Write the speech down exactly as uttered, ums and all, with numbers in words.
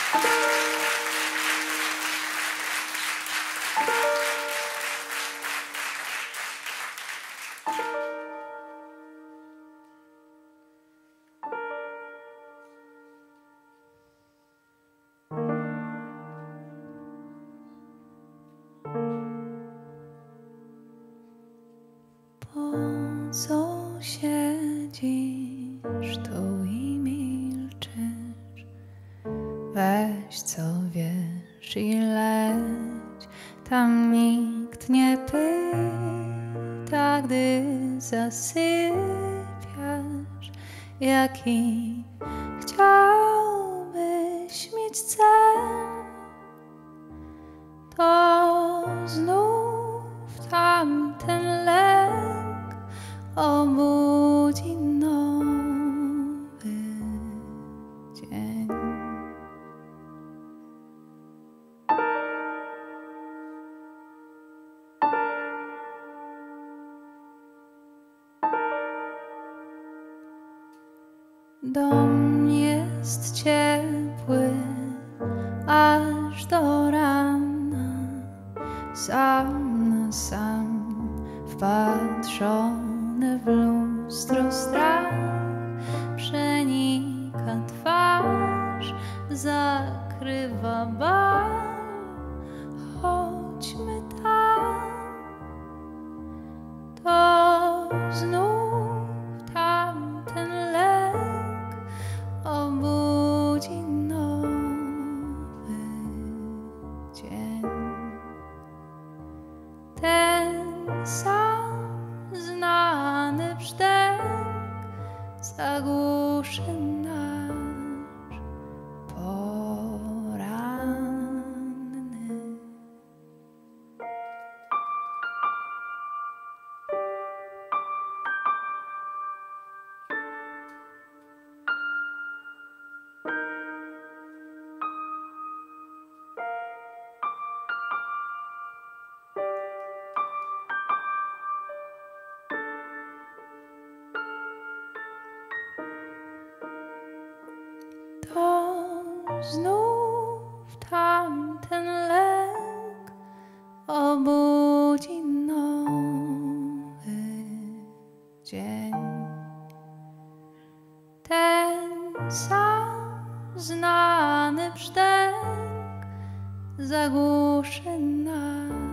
Po co siedzisz tu i milczysz? Weź co wiesz i leć. Tam nikt nie pyta, gdy zasypiasz, jaki chciałbyś mieć cel. To znów tamten lęk obudzi nowy dzień. Dom jest ciepły aż do rana, sam na sam wpatrzony w lustro strach przenika twarz, zakrywa bar. Chodźmy tam, to znów tamten lęk obudzi nowy dzień. Ten sam znany brzdęk zagłuszy nasz poranny. To znów tamten lęk obudzi nowy dzień. Ten sam znany brzdęk zagłuszy nas